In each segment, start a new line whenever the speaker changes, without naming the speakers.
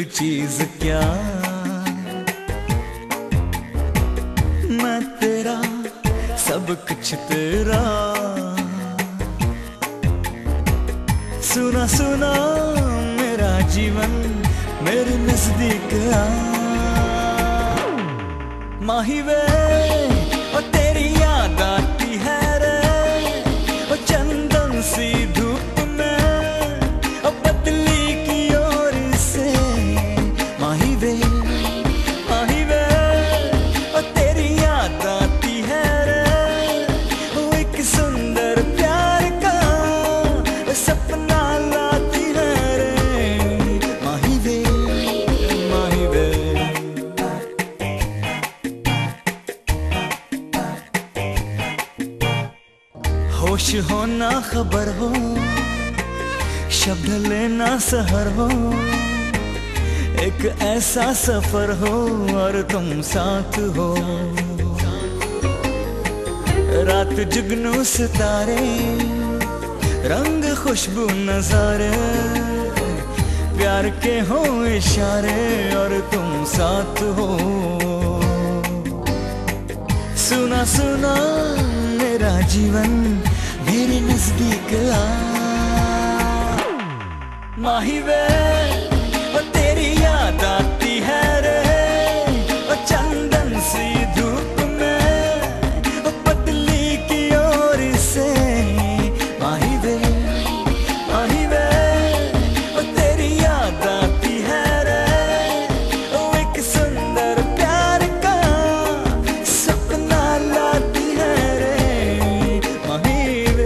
चीज क्या, मैं तेरा सब कुछ तेरा। सुना सुना मेरा जीवन मेरे नजदीक आ। माही वे ओ तेरी याद आती है रे, ओ चंदन सी धूप में, ओ बदली की ओर से। माही वे ओ तेरी याद आती है रे, ओ एक सुंदर प्यार का सपना लाती है रे। माही वे होश हो ना खबर हो, शब्द लेना सहर हो, एक ऐसा सफर हो और तुम साथ हो। रात जुगनू सितारे, रंग खुशबू नजारे, प्यार के हो इशारे और तुम साथ हो। सुना सुना मेरा जीवन मेरे नजदीक आ। माही वे ओ तेरी याद आती है रे, ओ चंदन सी धूप में, ओ बदली की ओर से। माही वे ओ तेरी याद आती है रे, ओ एक सुंदर प्यार का सपना लाती है रे। माही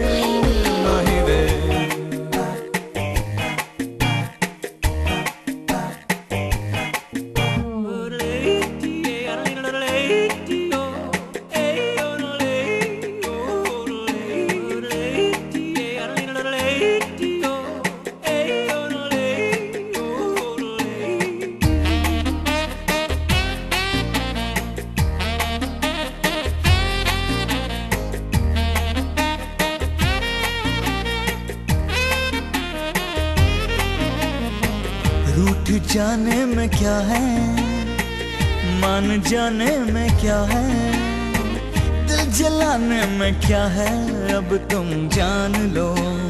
रूठ जाने में क्या है, मान जाने में क्या है, दिल जलाने में क्या है, अब तुम जान लो।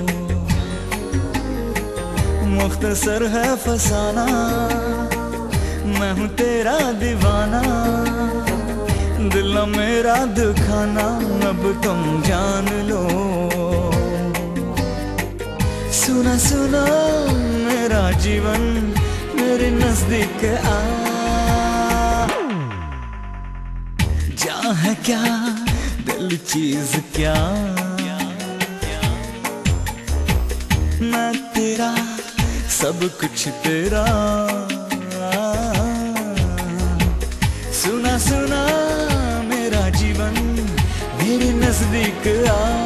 मुख्तसर है फसाना, मैं हूँ तेरा दीवाना, दिल मेरा दुखाना, अब तुम जान लो। सुना सुना मेरा जीवन मेरे नजदीक आ। जा है क्या दिल चीज क्या, मैं तेरा सब कुछ तेरा। सुना सुना मेरा जीवन मेरे नजदीक आ।